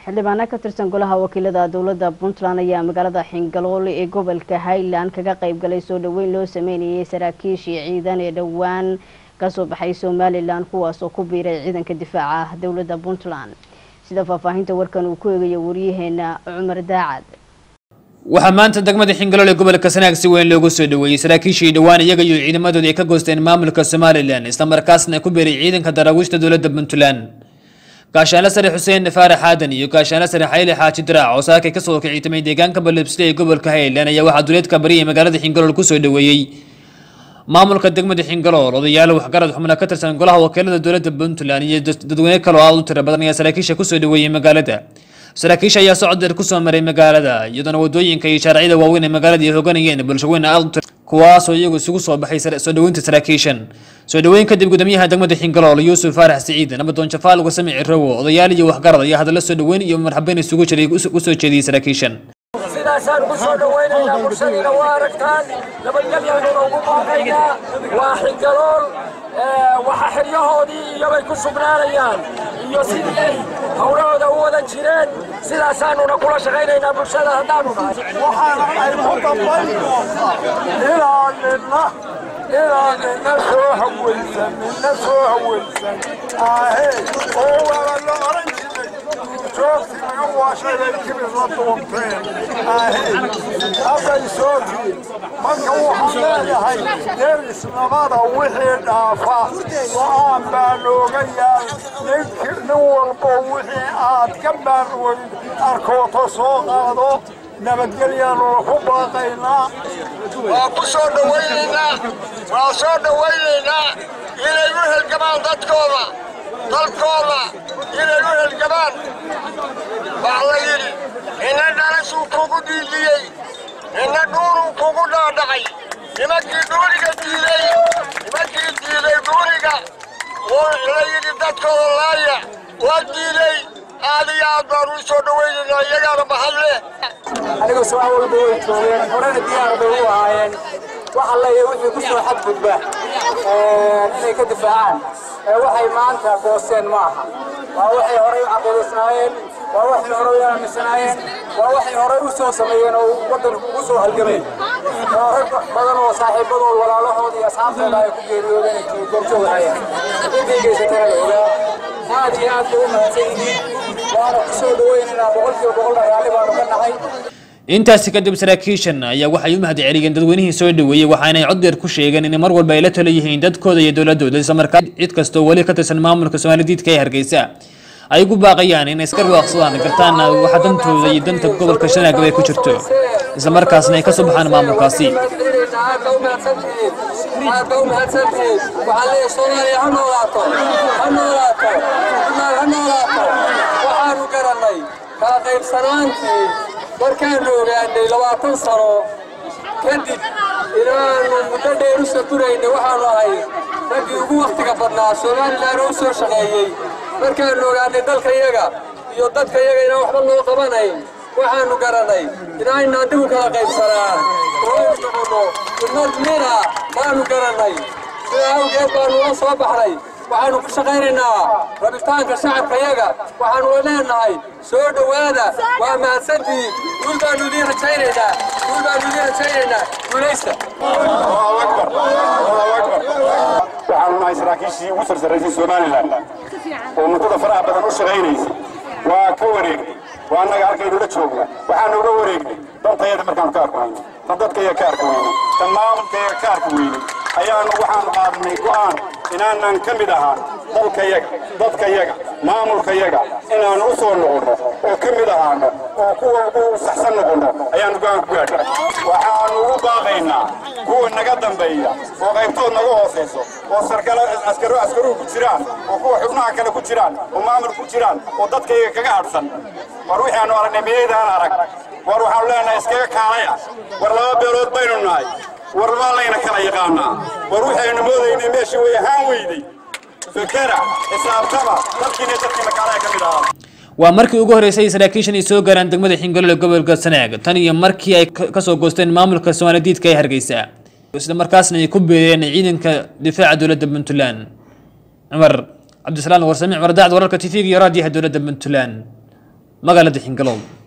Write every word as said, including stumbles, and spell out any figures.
xildhibaano ka tirsan golaha wakiilada dowladda Puntland ayaa magaalada Xingalool ee gobolka Highland kaga qayb galay soo dhaweyn loo sameeyay saraakiishii ciidan ee dhawaan ka soo baxay Somaliland kuwaas oo ku biiray ciidanka difaaca dowladda Puntland sida faahfaahinta warkan uu ku eegay wariyaheena Cumar Daacad waxa maanta degmada Xingalool ee gobolka Sanaag si weyn loogu soo dhaweeyay saraakiishii dhawaan iyaga iyo ciidamadooda ay ka goosteen maamulka Somaliland isla markaasna ku biiray ciidanka daraawiishta dowladda Puntland كاشان لسر حسين فارح حادن iyo كاشان لسر حيلي حاج درaac oo saakay ka soo kicay tamay deegaanka balibsay ee gobolka Highland ayaa waxa duleedka bariye magaalada Xingalool ku soo dhaweeyay maamulka degmada Xingalool odayaal wax garad xubna ka tirsan golaha wakiilada dowladda Puntland iyo dadweyne kale oo aad u tiro badan ayaa saraakiisha ku soo dhaweeyay magaalada saraakiisha ayaa socod dheer ku soo maray magaalada iyadoo wadooyinka iyo sharciyada waaweyn ee magaalada ay hoggaanayeen bulshooyinka aad kuwaas oo iyagu isugu soo baxay soo dhaweynta saraakiishan soo dhaweyn kadib gudoomiyaha degmada Xingalool Yuusuf Faarax Saciid nabadoon Jafaal uga samee rawo odayaal iyo wax garad iyo hadal soo dhaweyn iyo marxabeyn isugu jiray u soo jeediyay saraakiishan sidaasaan ku soo dhaweynayna bulshada waaragtaan nabadgelyada ugu baaqayna waa Xingalool waxa xiriyahoodii iyo bay ku sugnaanayaan iyo sidii hawlahooda u wada jireen sidaasaanuna kula shaqaynayna bulshada haddaanu nahay waxaana ay ku dambayn ilaa nina ilaa nina soo hawaysan nina soo hawaysan ahe oo waa la oran jiray joogti laga waashay bay kibir la doonteen ahe hadday soo tihin marka waxaan leeyahay derisnimada wixii dhaafa go-aan baa looga yaal nin walbo wixii aad ka baarweyn arkooto soo qaado nabadgelyaanu ku baaqaynaa waa ku soo dhawaynaynaa waa soo dhawaynaynaa inay u helgamaan dadkooda dalkooda inay u helgamaan baa la yidhi ina dhalasuu kugu diidiyey ina dhuuruu kugu dhaadhacay nimankii dhuuriga diiday nimankii diiday dhuuriga oo la yidhi dadkooda laaya waa diiday aad iyo aad baan u soo dhawaynaynaa iyagaana mahad leh anigoo soo walba way joogeen horena diyaar bay u ahaayeen waxa la yidhi wixii ku soo xadgudba inay ka difaacaan waxay maanta goosteen ma aha waa waxay horey u caqiidaysnaayeen waa waxay horey u aaminsanaayeen waa waxay horey u soo sameeyeen oo waddanku ugu soo halgameen waa rag badan oo saaxiibadood walaalahooda iyo asxaabtooda ay ku geeriyoodeen ay goobjoog hayeen intay geysatana la ogaa aad iyo aad bay u mahadsan yihiin waana ku soo dhawaynaynaa boqolkiiba boqol raalli baanu ka nahay intaasi kadib saraakiishan ayaa waxay u mahad celiyeen dadweynihii soo dhaweeyay waxaana ay cod dheer ku sheegeen in mar walba ay la talo yihiin dadkooda iyo dowladooda isla markaa cid kasta oo wali ka tirsan maamulka Soomaaliyeed ee Hargeysa ay ugu baaqayaan in iska ruuxsadaan gartaan waxa dantooda iyo danta gobolka Sanaag ay ku jirto isla markaasna ay ka soo baxaan maamulkaasi markaan ogaanay labaatan sano kadib inaanu muddo dheer u sakuraynay waxaanu ahay raggii ugu waqtiga badnaa Somaliland oo soo shaqeeyey markaan ogaanay dalkayaga iyo dadkayaga inaan waxba loo qabanayn waxaanu garanay inaanaan dib u kala qaybsanaan oo aynu noqono ummad mina baanu garanay sidaa awgeed baanu la soo baxnay waxaanu ku shaqaynaynaa rabitaanka shacabkayaga waxaanu leenahay soo dhawaada waa mahadsantihiin guul baanu idiin rajaynaynaa guul baanu idiin rajaynaynaa guulaysta waxaanu nahay saraakiishii ugu sarsaraysay Somaliland oo muddada faraha badan u shaqaynaysay waa ka wareegnay waa annaga halkaynu la joogna waxaanu uga wareegnay dantayada markaanu ka arko weyne tan dadkayga ka arko weyne tan maamulkayga ka arko weyne ayaanu waxaanu qaadnay go'aan inaanan ka mid ahaan dalkayaga dadkayaga maamulkayaga inaanu u soo noqono oo ka mid ahaano oo kuwa ugu saxsan noqono ayaanu go'aan ku gaadhnay waxaanu ugu baaqaynaa kuwa naga dambeeya oo qaybtood naga hooseyso oo sarkala askaro askaruhu ku jiraan oo kuwa xubnaha kale ku jiraan oo maamul ku jiraan oo dadkayaga kaga hadhsan war wixii aanu aragnay miyaydaan arag war waxaanu leenahay iskaga kaalaya war laba beelood baynu nahay war baa layna kala yaqaanaa war waxaynu moodaynay meeshii way ahaan weyday fikra xisaabtaba dadkiina dadkiina kaalaya ka mid ahaa waa markii ugu horeysay saraakiishan ay soo gaaraan degmada Xingalool ee gobolka Sanaag tan iyo markii ay ka soo goosteen maamulka Soomaaliyeed ee Hargeysa isla markaasna ay ku beereen ciidanka difaaca dowladda Puntland Cumar Cabdisalaam Warsamic Cumar Daacad wararka T V iyo raadiyaha dowladda Puntland magaalada Xingalool.